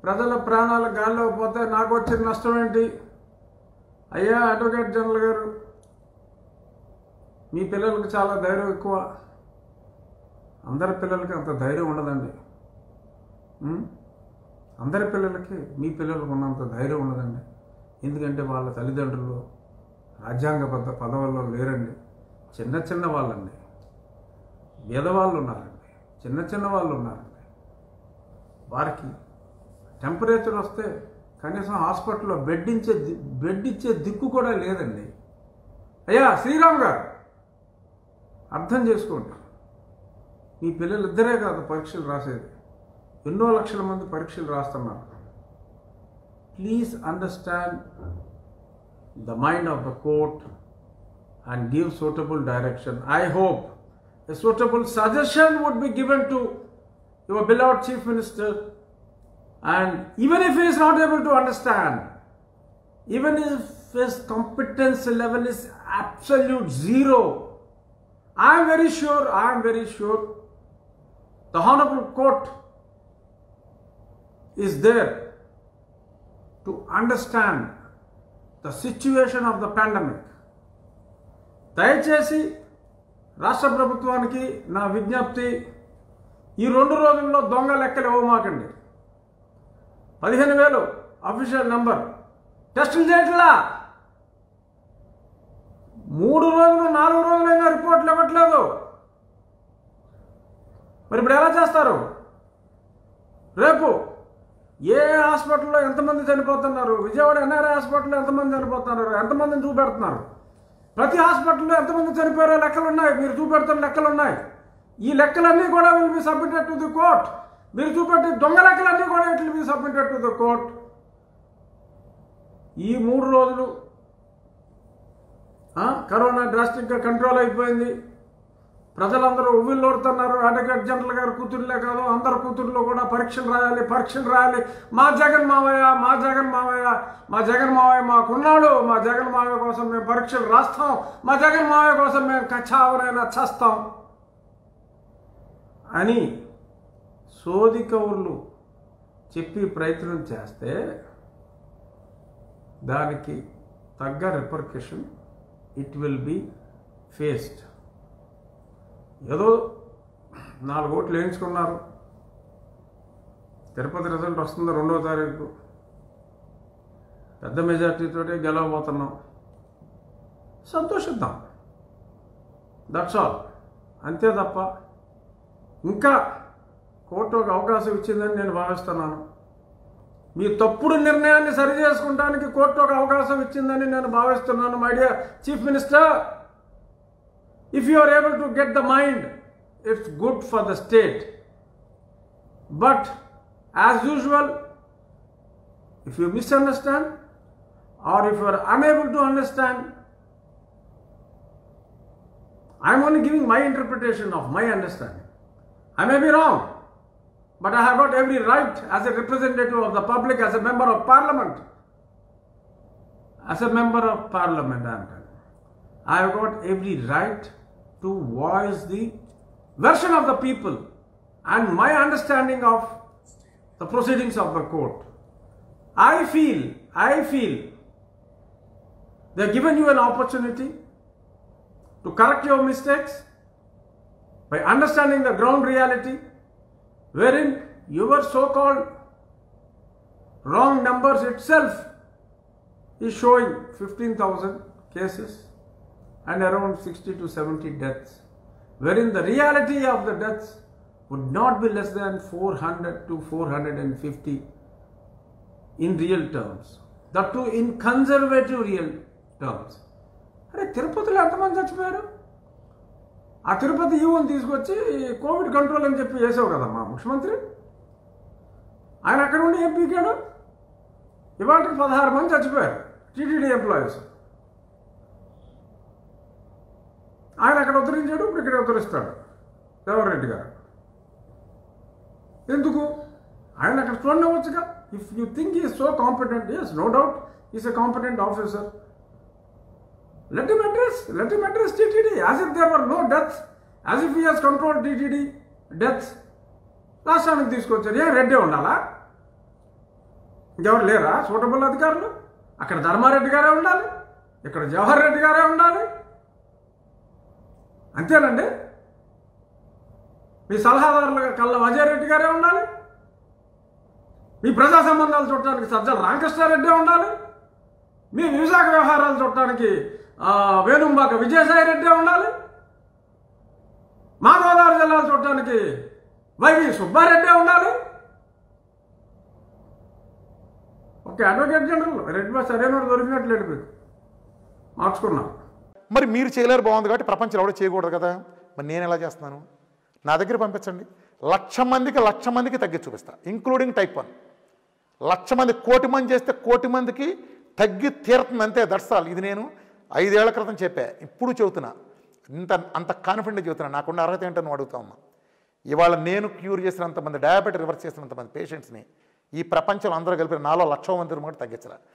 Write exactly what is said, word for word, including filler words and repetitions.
ప్రజల ప్రాణాలు గాల్లో పోతే నాకు వచ్చిన నష్టం ఏంటి? అయ్యా అడ్వకేట్ జనరల్ గారు, మీ పిల్లలకు చాలా ధైర్యం ఎక్కువ. అందరి పిల్లలకి అంత ధైర్యం ఉండదండి. అందరి పిల్లలకి మీ పిల్లలకు ఉన్నంత ధైర్యం ఉండదండి. ఎందుకంటే వాళ్ళ తల్లిదండ్రులు రాజ్యాంగబద్ధ పదవుల్లో లేరండి. చిన్న చిన్న వాళ్ళండి, పేదవాళ్ళు ఉన్నారండి, చిన్న చిన్న వాళ్ళు ఉన్నారండి. వారికి టెంపరేచర్ వస్తే కనీసం హాస్పిటల్లో బెడ్ ఇచ్చే బెడ్ ఇచ్చే దిక్కు కూడా లేదండి. అయ్యా శ్రీరామ్ గారు, అర్థం చేసుకోండి. మీ పిల్లలు ఇద్దరే కాదు పరీక్షలు రాసేది, ఎన్నో లక్షల మంది పరీక్షలు రాస్తున్నారు. Please understand the mind of the court and give suitable direction. I hope a suitable suggestion would be given to your beloved Chief Minister, and even if he is not able to understand, even if his competence level is absolute zero, I am very sure, I am very sure the Honorable Court is there to understand the situation of the pandemic. దయచేసి రాష్ట్ర ప్రభుత్వానికి నా విజ్ఞప్తి, ఈ రెండు రోజుల్లో దొంగ లెక్కలు ఇవ్వమాకండి. పదిహేను వేలు అఫీషియల్ నంబర్, టెస్టులు చేయట్లా. మూడు రోజులు నాలుగు రోజులైనా రిపోర్ట్లు ఇవ్వట్లేదు. మరి ఇప్పుడు ఎలా చేస్తారు? రేపు ఏ హాస్పిటల్లో ఎంతమంది చనిపోతున్నారు, విజయవాడ ఎన్ఆర్ఐ హాస్పిటల్లో ఎంతమంది చనిపోతున్నారు, ఎంతమందిని చూపెడుతున్నారు, ప్రతి హాస్పిటల్లో ఎంతమంది చనిపోయారో లెక్కలు ఉన్నాయి, మీరు చూపెడుతున్న లెక్కలు ఉన్నాయి. ఈ లెక్కలన్నీ కూడా will be submitted to the court. మీరు చూపెట్టే దొంగ లెక్కలన్నీ కూడా it will be submitted to the court. ఈ మూడు రోజులు కరోనా డ్రాస్టిక్గా కంట్రోల్ అయిపోయింది. ప్రజలందరూ ఉవ్విల్లోడుతున్నారు. అడ్వకేట్ జనరల్ గారు కూతురులే కాదు, అందరు కూతురులో కూడా పరీక్షలు రాయాలి, పరీక్షలు రాయాలి. మా జగన్ మావయ్య, మా జగన్ మావయ్య, మా జగన్ మావయ్య మాకున్నాడు, మా జగన్ మావయ్య కోసం మేము పరీక్షలు రాస్తాం, మా జగన్ మావయ్య కోసం మేము కచ్చావరైనా చేస్తాం అని సోది కౌర్లు చెప్పి ప్రయత్నం చేస్తే దానికి తగ్గ repercussion it will be faced. ఏదో నాలుగు ఓట్లు వేయించుకున్నారు, తిరుపతి రిజల్ట్ వస్తుంది రెండో తారీఖు, పెద్ద మెజార్టీతోటే గెలవబోతున్నాం, సంతోషిద్దాం. That's all. అంతే తప్ప ఇంకా కోర్టు ఒక అవకాశం ఇచ్చిందని నేను భావిస్తున్నాను. మీ తప్పుడు నిర్ణయాన్ని సరి చేసుకుంటానికి కోర్టు ఒక అవకాశం ఇచ్చిందని నేను భావిస్తున్నాను. My dear chief minister, if you are able to get the mind, it's good for the state. But as usual, if you misunderstand or if you are unable to understand, I am only giving my interpretation of my understanding. I may be wrong, but I have got every right as a representative of the public, as a member of parliament. As a member of parliament, I am telling you, I have got every right to voice the version of the people and my understanding of the proceedings of the court. I feel, I feel they have given you an opportunity to correct your mistakes by understanding the ground reality, wherein your so-called wrong numbers itself is showing fifteen thousand cases and around sixty to seventy deaths, wherein the reality of the deaths would not be less than four hundred to four hundred fifty in real terms, that too in conservative real terms. అరే తిరుపతిలో ఎంతమంది చచ్చిపోయారు? ఆ తిరుపతి ఈవోని తీసుకొచ్చి Covid control అని చెప్పి చేసావు కదా మా ముఖ్యమంత్రి. ఆయన అక్కడ ఉండి ఏం పీకాడు? ఇవాళకి పదహారు మంది చచ్చిపోయారు టీటీడీ ఎంప్లాయీస్. ఆయన అక్కడ ఉద్ధరించాడు, ఇప్పుడు ఇక్కడ ఉద్ధరిస్తాడు జవహర్ రెడ్డి గారు. ఎందుకు? ఆయన అక్కడ చూడండి అవ్వచ్చుగా. If you think is so competent, yes no doubt is a competent officer. Let him address, let him address TTD as if there were no deaths, as if he has controlled TTD deaths. రాష్ట్రానికి తీసుకొచ్చారు. ఏం రెడ్డే ఉండాలా? ఇంకెవరు లేరా suitable అధికారులు? అక్కడ ధర్మారెడ్డి గారే ఉండాలి, ఇక్కడ జవహర్ రెడ్డి గారే ఉండాలి, అంతేనండి. మీ సలహాదారులుగా కళ్ళ అజయ్ రెడ్డి గారే ఉండాలి, మీ ప్రజా సంబంధాలు చూడటానికి సజ్జల రామకృష్ణారెడ్డి ఉండాలి, మీ విశాఖ వ్యవహారాలు చూడటానికి వేణుంబాక విజయసాయి రెడ్డి ఉండాలి, మా గోదావరి జిల్లాలు చూడటానికి వైవి సుబ్బారెడ్డి ఉండాలి. Okay, advocate general Reddy boss సరైన దొరికినట్లేదు, మీకు మార్చుకున్నాం. మరి మీరు చేయలేరు బాగుంది కాబట్టి ప్రపంచంలో ఎవడో చేయకూడదు కదా, మరి నేను ఎలా చేస్తున్నాను? నా దగ్గర పంపించండి, లక్ష మందికి లక్ష మందికి తగ్గి చూపిస్తా, ఇంక్లూడింగ్ టైప్ వన్. లక్ష మంది కోటి మంది చేస్తే కోటి మందికి తగ్గి తీరుతుంది, అంతే, దట్సాల్. ఇది నేను ఐదేళ్ల క్రితం చెప్పా, ఇప్పుడు చెబుతున్నా, ఇంత అంత కాన్ఫిడెంట్ చెబుతున్నా. నాకున్న అర్హత ఏంటో నువ్వు అడుగుతా ఉన్నా. ఇవాళ నేను క్యూర్ చేసినంతమంది, డయాబెటిక్ రివర్స్ చేసినంతమంది పేషెంట్స్ని ఈ ప్రపంచంలో అందరూ కలిపి నాలో లక్ష మంది కూడా తగ్గించరా.